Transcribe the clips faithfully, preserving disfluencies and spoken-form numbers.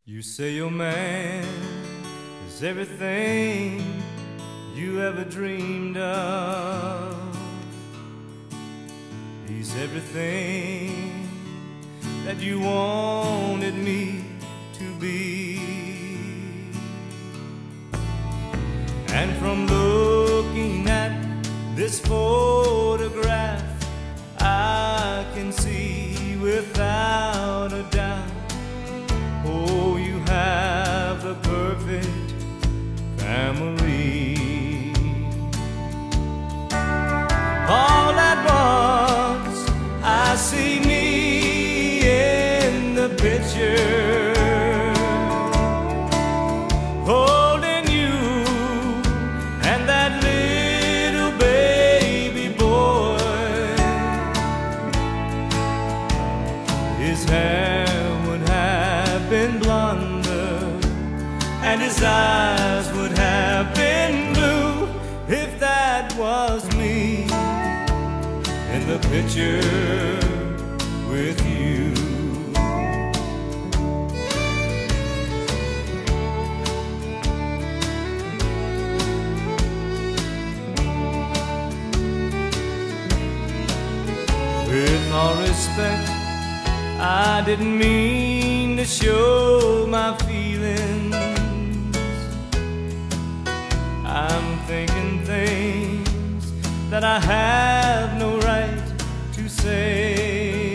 You say your man is everything you ever dreamed of. He's everything that you wanted me to be. And from looking at this photograph, I can see without a doubt, oh, you have the perfect family. All at once I see me in the picture, holding you and that little baby boy. His hair would have been blonder and his eyes would have been blue if that was me in the picture with you. With all respect, I didn't mean to show my feelings. I'm thinking things that I have no right to say.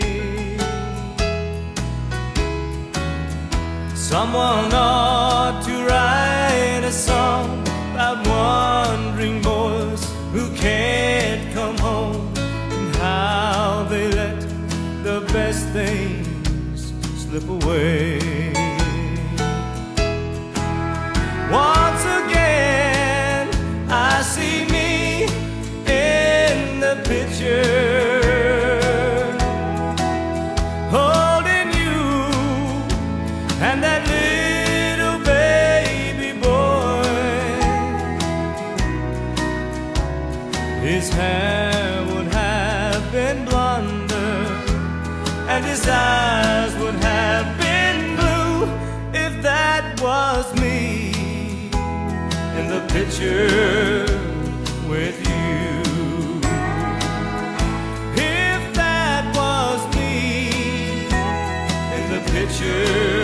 Someone ought to write a song about wandering boys who can't come home, and how they let the best things slip away. Once again I see me in the picture, holding you and that little baby boy. His hair would have been blonder and his eyes would have been blue if that was me in the picture with you. If that was me in the picture